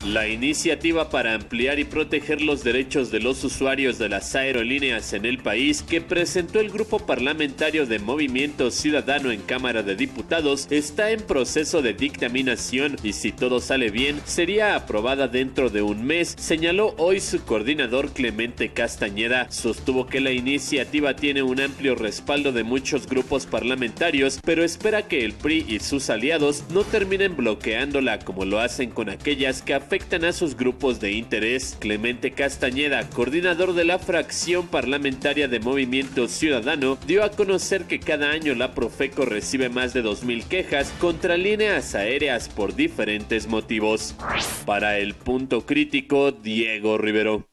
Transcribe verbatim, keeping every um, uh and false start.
La iniciativa para ampliar y proteger los derechos de los usuarios de las aerolíneas en el país, que presentó el grupo parlamentario de Movimiento Ciudadano en Cámara de Diputados, está en proceso de dictaminación y, si todo sale bien, sería aprobada dentro de un mes, señaló hoy su coordinador Clemente Castañeda. Sostuvo que la iniciativa tiene un amplio respaldo de muchos grupos parlamentarios, pero espera que el P R I y sus aliados no terminen bloqueándola como lo hacen con aquellas que afectan a sus grupos de interés. Clemente Castañeda, coordinador de la fracción parlamentaria de Movimiento Ciudadano, dio a conocer que cada año la Profeco recibe más de dos mil quejas contra líneas aéreas por diferentes motivos. Para El Punto Crítico, Diego Rivero.